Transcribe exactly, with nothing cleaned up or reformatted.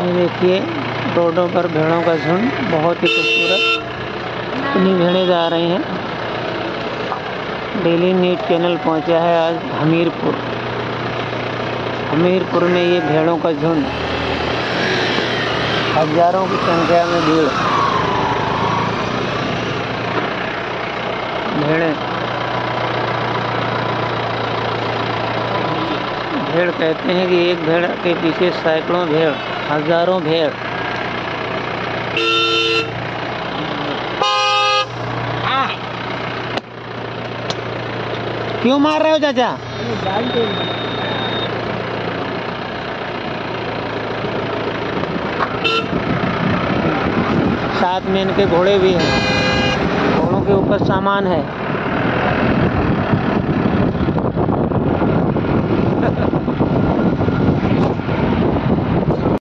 ये देखिए रोडों पर भेड़ों का झुंड, बहुत ही खूबसूरत। इतनी भेड़ें जा रही हैं। डेली न्यूज़ चैनल पहुंचा है आज हमीरपुर। हमीरपुर में ये भेड़ों का झुंड, हजारों की संख्या में भीड़। भेड़ें भेड़ कहते हैं कि एक भेड़ के पीछे सैकड़ों भेड़, हजारों भेड़। क्यों मार रहे हो चाचा? साथ में इनके घोड़े भी हैं, घोड़ों के ऊपर सामान है।